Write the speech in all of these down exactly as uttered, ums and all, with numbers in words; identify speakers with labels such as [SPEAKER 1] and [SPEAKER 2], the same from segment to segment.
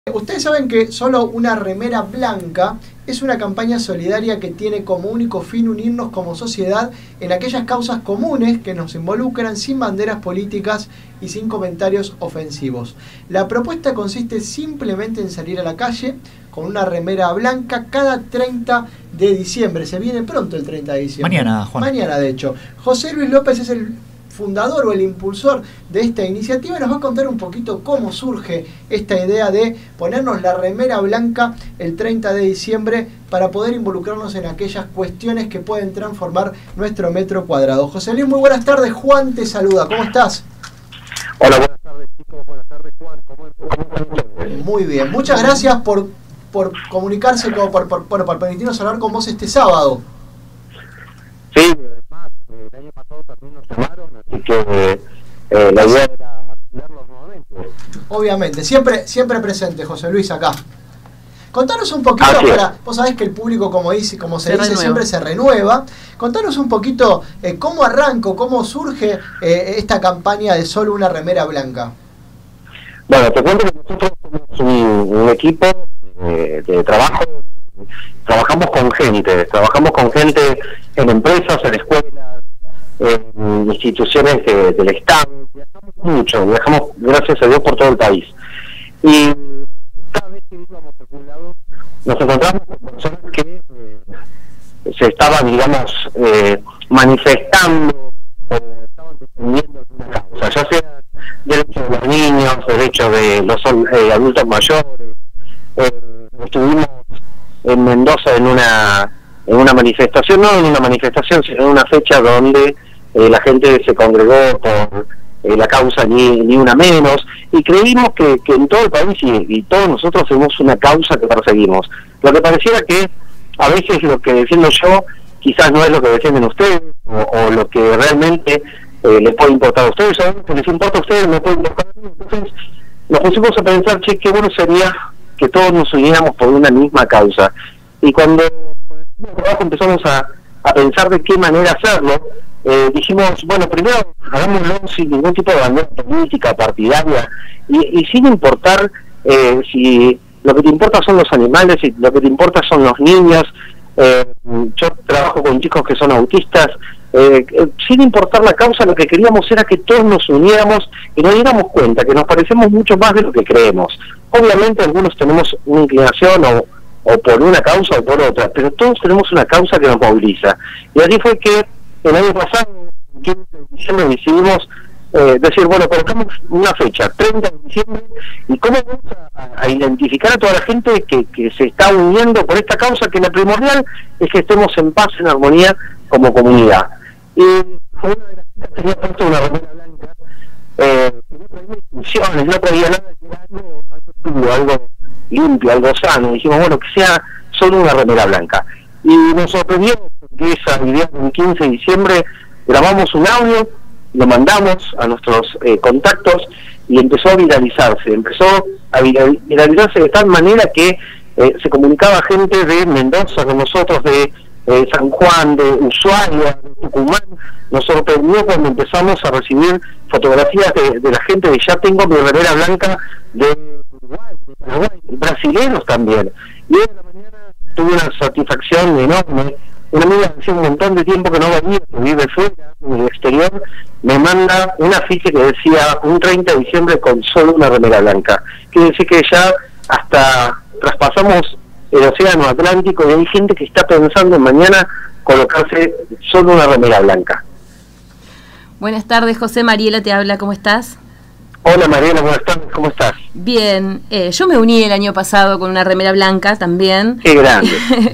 [SPEAKER 1] Ustedes saben que solo una remera blanca es una campaña solidaria que tiene como único fin unirnos como sociedad en aquellas causas comunes que nos involucran sin banderas políticas y sin comentarios ofensivos. La propuesta consiste simplemente en salir a la calle con una remera blanca cada treinta de diciembre. Se viene pronto el treinta de diciembre.
[SPEAKER 2] Mañana, Juan.
[SPEAKER 1] Mañana, de hecho. José Luis López es el fundador o el impulsor de esta iniciativa y nos va a contar un poquito cómo surge esta idea de ponernos la remera blanca el treinta de diciembre para poder involucrarnos en aquellas cuestiones que pueden transformar nuestro metro cuadrado. José Luis, muy buenas tardes. Juan te saluda. ¿Cómo estás?
[SPEAKER 3] Hola, buenas tardes, chicos. Buenas tardes, Juan. ¿Cómo, cómo están ustedes?
[SPEAKER 1] Muy bien. Muchas gracias por, por comunicarse, como por, por, por, por permitirnos hablar con vos este sábado.
[SPEAKER 3] Sí, además, el año pasado también nos llamaron, así que eh, la idea era verlos nuevamente.
[SPEAKER 1] Obviamente, siempre, siempre presente, José Luis, acá. Contanos un poquito,
[SPEAKER 3] Así
[SPEAKER 1] para, vos sabés que el público, como dice, como se,
[SPEAKER 2] Se
[SPEAKER 1] dice,
[SPEAKER 2] renueva.
[SPEAKER 1] siempre se renueva. Contanos un poquito eh, cómo arrancó, cómo surge eh, esta campaña de solo una remera blanca.
[SPEAKER 3] Bueno, te cuento que nosotros somos un, un equipo eh, de trabajo, trabajamos con gente, trabajamos con gente en empresas, en escuelas, en instituciones de, del Estado, viajamos mucho, viajamos gracias a Dios por todo el país. Y cada vez que íbamos a algún lado, nos encontramos con personas que eh, se estaban, digamos, eh, manifestando o estaban defendiendo una causa, ya sea derechos de los niños, derechos de los eh, adultos mayores. Eh, estuvimos en Mendoza en una en una manifestación, no en una manifestación, sino en una fecha donde eh, la gente se congregó por eh, la causa ni, ni una menos, y creímos que, que en todo el país y, y todos nosotros tenemos una causa que perseguimos. Lo que pareciera que a veces lo que defiendo yo quizás no es lo que defienden ustedes, o, o lo que realmente eh, les puede importar a ustedes, o lo que les importa a ustedes me puede importar a mí. Entonces nos pusimos a pensar, che, qué bueno sería que todos nos uniéramos por una misma causa. Y cuando con el trabajo empezamos a, a pensar de qué manera hacerlo, eh, dijimos, bueno, primero hagámoslo sin ningún tipo de bandera política, partidaria, y, y sin importar eh, si lo que te importa son los animales, si lo que te importa son los niños. Eh, yo trabajo con chicos que son autistas, eh, eh, sin importar la causa, lo que queríamos era que todos nos uniéramos y nos diéramos cuenta que nos parecemos mucho más de lo que creemos. Obviamente algunos tenemos una inclinación o, o por una causa o por otra, pero todos tenemos una causa que nos moviliza. Y así fue que el año pasado, en quince de diciembre, decidimos eh, decir, bueno, colocamos una fecha, treinta de diciembre, y cómo vamos a, a identificar a toda la gente que, que se está uniendo por esta causa, que la primordial es que estemos en paz, en armonía como comunidad. Y una de las chicas tenía puesto una remera blanca, eh, no traía discusiones, no traía nada, era algo, algo puro, algo limpio, algo sano. Dijimos, bueno, que sea solo una remera blanca. Y nos sorprendió que esa idea, el quince de diciembre, grabamos un audio, lo mandamos a nuestros eh, contactos y empezó a viralizarse, empezó a viralizarse de tal manera que eh, se comunicaba gente de Mendoza con nosotros, de eh, San Juan, de Ushuaia, de Tucumán. Nos sorprendió cuando empezamos a recibir fotografías de, de la gente de ya tengo mi remera blanca, de Uruguay, de Paraguay, brasileños también. Y hoy en la mañana tuve una satisfacción enorme. Una amiga que hacía un montón de tiempo que no venía, que vive fuera, en el exterior, me manda un afiche que decía un treinta de diciembre con solo una remera blanca. Quiere decir que ya hasta traspasamos el océano Atlántico y hay gente que está pensando en mañana colocarse solo una remera blanca.
[SPEAKER 4] Buenas tardes, José. Mariela te habla, ¿cómo estás?
[SPEAKER 3] Hola Mariela, buenas tardes, ¿cómo estás?
[SPEAKER 4] Bien, eh, yo me uní el año pasado con una remera blanca también.
[SPEAKER 3] Qué grande.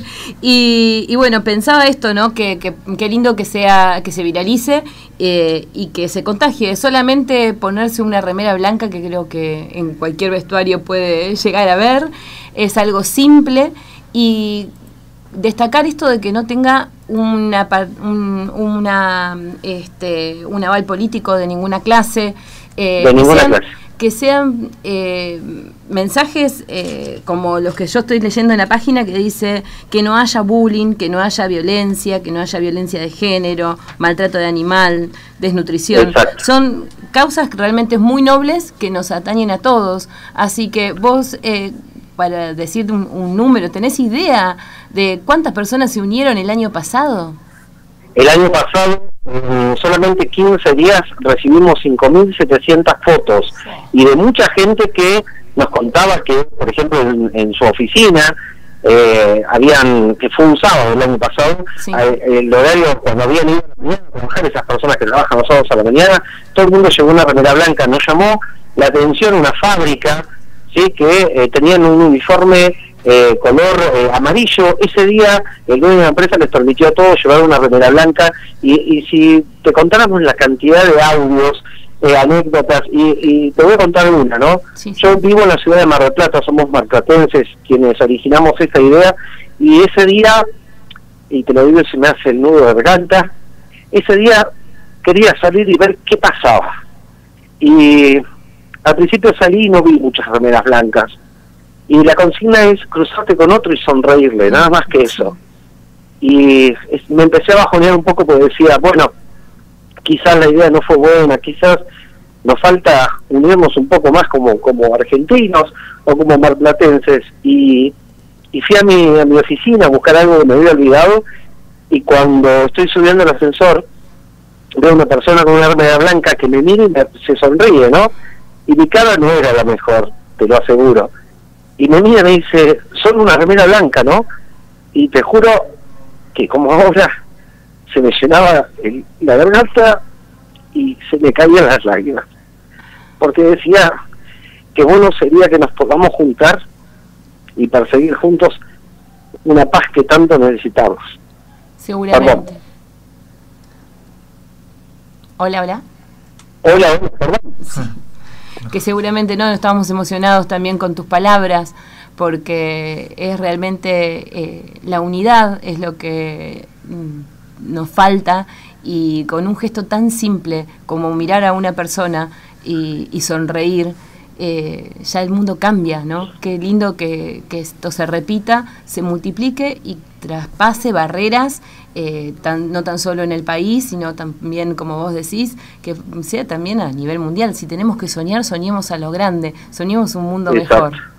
[SPEAKER 4] y, y bueno, pensaba esto, ¿no? Que, que, que lindo que sea, que se viralice eh, y que se contagie. Solamente ponerse una remera blanca, que creo que en cualquier vestuario puede llegar a ver, es algo simple, y destacar esto de que no tenga una, un, una, este, un aval político de ninguna clase. Eh,
[SPEAKER 3] de ninguna
[SPEAKER 4] sean,
[SPEAKER 3] clase.
[SPEAKER 4] que sean eh, mensajes eh, como los que yo estoy leyendo en la página, que dice que no haya bullying, que no haya violencia, que no haya violencia de género, maltrato de animal, desnutrición.
[SPEAKER 3] Exacto.
[SPEAKER 4] Son causas realmente muy nobles que nos atañen a todos. Así que vos, eh, para decirte un, un número, ¿tenés idea de cuántas personas se unieron el año pasado?
[SPEAKER 3] El año pasado, en solamente quince días, recibimos cinco mil setecientas fotos, y de mucha gente que nos contaba que, por ejemplo, en, en su oficina, eh, habían, que fue un sábado el año pasado, sí. eh, el horario, cuando habían ido a la mañana a trabajar, esas personas que trabajan los sábados a la mañana, todo el mundo llevó una remera blanca. Nos llamó la atención una fábrica, sí, que eh, tenían un uniforme Eh, color eh, amarillo. Ese día el dueño de la empresa les permitió a todos llevar una remera blanca, y, y si te contáramos la cantidad de audios, eh, anécdotas, y, y te voy a contar una, ¿no? Sí, sí. Yo vivo en la ciudad de Mar del Plata, somos marplatenses quienes originamos esta idea, y ese día, y te lo digo, se me hace el nudo de garganta, ese día quería salir y ver qué pasaba, y al principio salí y no vi muchas remeras blancas. Y la consigna es cruzarte con otro y sonreírle, nada más que eso. Y es, me empecé a bajonear un poco porque decía, bueno, quizás la idea no fue buena, quizás nos falta unirnos un poco más como como argentinos o como marplatenses. Y, y fui a mi, a mi oficina a buscar algo que me había olvidado, y cuando estoy subiendo el ascensor, veo una persona con una remera blanca que me mira y me, se sonríe, ¿no? Y mi cara no era la mejor, te lo aseguro. Y me mira y me dice, solo una remera blanca, ¿no? Y te juro que como ahora se me llenaba el, la garganta y se me caían las lágrimas. Porque decía que bueno sería que nos podamos juntar y perseguir juntos una paz que tanto necesitamos.
[SPEAKER 4] Seguramente.
[SPEAKER 3] Perdón.
[SPEAKER 4] Hola, hola.
[SPEAKER 3] Hola, hola, perdón.
[SPEAKER 4] Sí. Que seguramente no, estábamos emocionados también con tus palabras, porque es realmente eh, la unidad es lo que mm, nos falta, y con un gesto tan simple como mirar a una persona y, y sonreír, eh, ya el mundo cambia, ¿no? Qué lindo que, que esto se repita, se multiplique y traspase barreras, eh, tan, no tan solo en el país, sino también, como vos decís, que sea también a nivel mundial. Si tenemos que soñar, soñemos a lo grande, soñemos un mundo Exacto. mejor.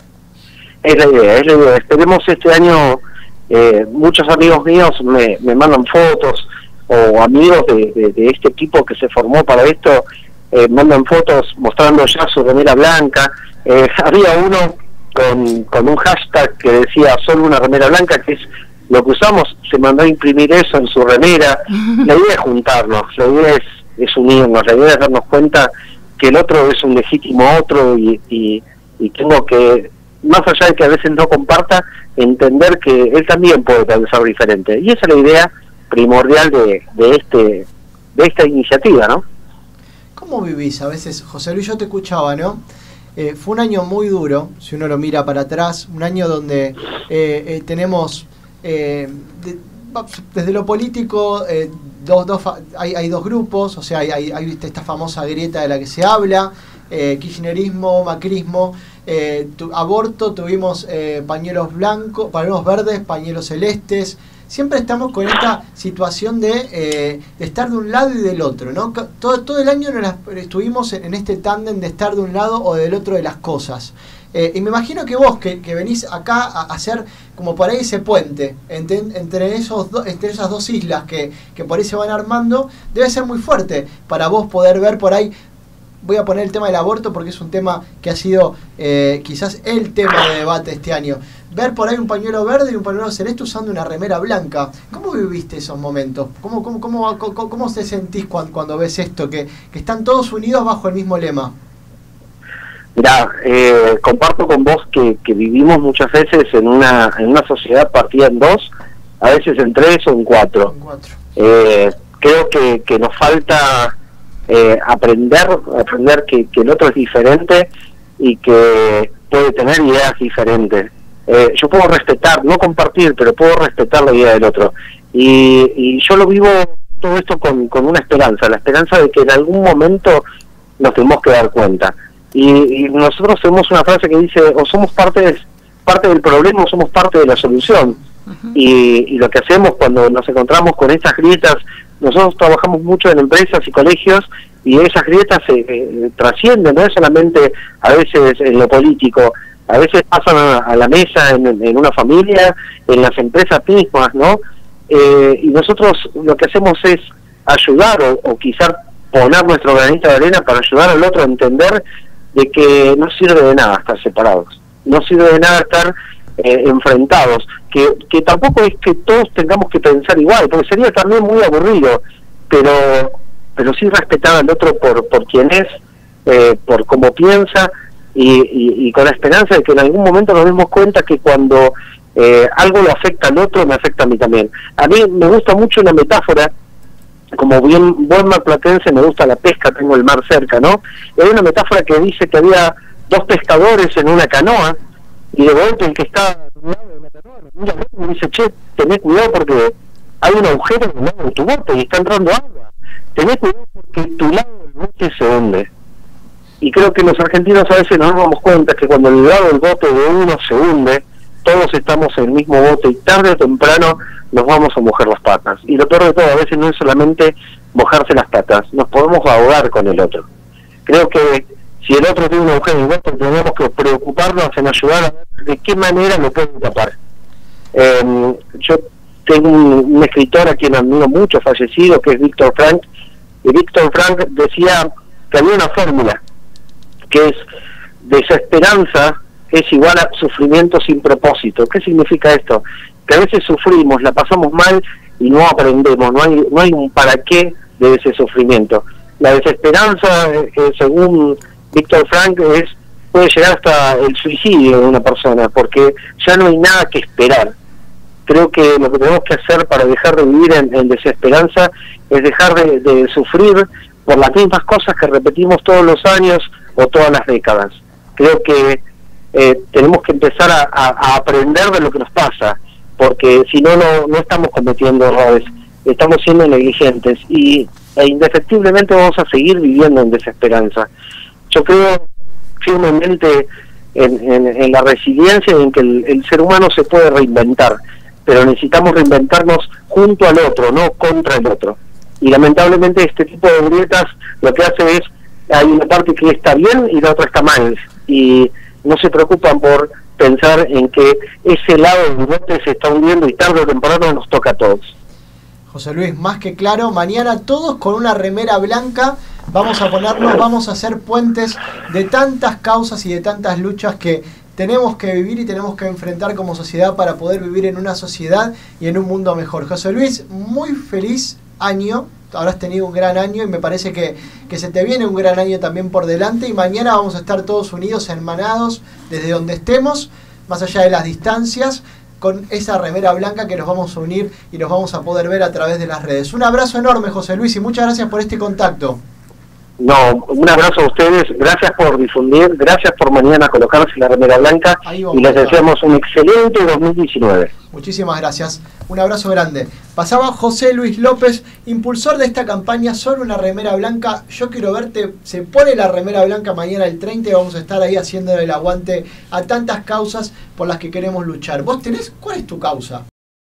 [SPEAKER 3] Es la idea, es la idea. Esperemos este año, eh, muchos amigos míos me, me mandan fotos, o amigos de, de, de este equipo que se formó para esto, eh, mandan fotos mostrando ya su remera blanca. Eh, había uno con, con un hashtag que decía solo una remera blanca, que es lo que usamos, se mandó a imprimir eso en su remera. La idea es juntarnos, la idea es, es unirnos, la idea es darnos cuenta que el otro es un legítimo otro, y, y, y tengo que, más allá de que a veces no comparta, entender que él también puede pensar diferente. Y esa es la idea primordial de, de este de esta iniciativa, ¿no?
[SPEAKER 1] ¿Cómo vivís? A veces, José Luis, yo te escuchaba, ¿no? Eh, fue un año muy duro, si uno lo mira para atrás, un año donde eh, eh, tenemos, eh, de, desde lo político, eh, dos, dos hay, hay dos grupos, o sea, hay, hay, hay esta famosa grieta de la que se habla, eh, kirchnerismo, macrismo, eh, tu, aborto, tuvimos eh, pañuelos blancos, pañuelos verdes, pañuelos celestes. Siempre estamos con esta situación de, eh, de estar de un lado y del otro, ¿no? Todo, todo el año nos estuvimos en, en este tándem de estar de un lado o del otro de las cosas. Eh, y me imagino que vos, que, que venís acá a hacer como por ahí ese puente entre, entre, esos do, entre esas dos islas que, que por ahí se van armando, debe ser muy fuerte para vos poder ver por ahí. Voy a poner el tema del aborto porque es un tema que ha sido eh, quizás el tema de debate este año. Ver por ahí un pañuelo verde y un pañuelo celeste usando una remera blanca. ¿Cómo viviste esos momentos? ¿Cómo, cómo, cómo, cómo, cómo te sentís cuando, cuando ves esto? Que, que están todos unidos bajo el mismo lema.
[SPEAKER 3] Mirá, eh, comparto con vos que, que vivimos muchas veces en una, en una sociedad partida en dos, a veces en tres o en cuatro. En cuatro. Eh, creo que, que nos falta... Eh, aprender aprender que, que el otro es diferente y que puede tener ideas diferentes. Eh, yo puedo respetar, no compartir, pero puedo respetar la idea del otro. Y, y yo lo vivo todo esto con, con una esperanza, la esperanza de que en algún momento nos tenemos que dar cuenta. Y, y nosotros tenemos una frase que dice, o somos parte, de, parte del problema o somos parte de la solución. Uh-huh. y, y lo que hacemos cuando nos encontramos con estas grietas, nosotros trabajamos mucho en empresas y colegios, y esas grietas se eh, trascienden, no es solamente a veces en lo político, a veces pasan a, a la mesa en, en una familia, en las empresas mismas, ¿no? Eh, y nosotros lo que hacemos es ayudar o, o quizás poner nuestro granito de arena para ayudar al otro a entender de que no sirve de nada estar separados, no sirve de nada estar eh, enfrentados, que, que tampoco es que todos tengamos que pensar igual, porque sería también muy aburrido, pero pero sí respetar al otro por por quien es, eh, por cómo piensa, y, y, y con la esperanza de que en algún momento nos demos cuenta que cuando eh, algo lo afecta al otro, me afecta a mí también. A mí me gusta mucho una metáfora, como bien buen marplatense me gusta la pesca, tengo el mar cerca, ¿no? Hay una metáfora que dice que había dos pescadores en una canoa, y de golpe el que está al lado de la canoa mira y me dice, che, tené cuidado porque hay un agujero en el lado de tu bote y está entrando agua. Tené cuidado porque tu lado del bote se hunde. Y creo que los argentinos a veces no nos damos cuenta que cuando el lado del bote de uno se hunde, todos estamos en el mismo bote y tarde o temprano nos vamos a mojar las patas. Y lo peor de todo, a veces no es solamente mojarse las patas, nos podemos ahogar con el otro. Creo que si el otro tiene un agujero en el bote, tenemos que preocuparnos en ayudar a ver de qué manera lo pueden tapar. Eh, yo tengo un, un escritor a quien admiro mucho, fallecido, que es Víctor Frank, y Víctor Frank decía que había una fórmula, que es desesperanza es igual a sufrimiento sin propósito. ¿Qué significa esto? Que a veces sufrimos, la pasamos mal y no aprendemos, no hay no hay un para qué de ese sufrimiento. La desesperanza, eh, según Víctor Frank, es puede llegar hasta el suicidio de una persona, porque ya no hay nada que esperar. Creo que lo que tenemos que hacer para dejar de vivir en, en desesperanza es dejar de, de sufrir por las mismas cosas que repetimos todos los años o todas las décadas. Creo que eh, tenemos que empezar a, a, a aprender de lo que nos pasa, porque si no, no, no estamos cometiendo errores, estamos siendo negligentes y e indefectiblemente vamos a seguir viviendo en desesperanza. Yo creo firmemente en, en, en la resiliencia y en que el, el ser humano se puede reinventar, pero necesitamos reinventarnos junto al otro, no contra el otro. Y lamentablemente este tipo de grietas lo que hace es, hay una parte que está bien y la otra está mal, y no se preocupan por pensar en que ese lado del bote se está hundiendo y tarde o temprano nos toca a todos.
[SPEAKER 1] José Luis, más que claro, mañana todos con una remera blanca vamos a ponernos, vamos a hacer puentes de tantas causas y de tantas luchas que tenemos que vivir y tenemos que enfrentar como sociedad para poder vivir en una sociedad y en un mundo mejor. José Luis, muy feliz año, habrás tenido un gran año y me parece que, que se te viene un gran año también por delante, y mañana vamos a estar todos unidos, hermanados, desde donde estemos, más allá de las distancias, con esa remera blanca que nos vamos a unir y nos vamos a poder ver a través de las redes. Un abrazo enorme, José Luis, y muchas gracias por este contacto.
[SPEAKER 3] No, un abrazo a ustedes, gracias por difundir, gracias por mañana colocarse la remera blanca y les deseamos un excelente dos mil diecinueve.
[SPEAKER 1] Muchísimas gracias, un abrazo grande. Pasaba José Luis López, impulsor de esta campaña Solo una remera blanca. Yo quiero verte, se pone la remera blanca mañana el treinta y vamos a estar ahí haciéndole el aguante a tantas causas por las que queremos luchar. ¿Vos tenés, cuál es tu causa?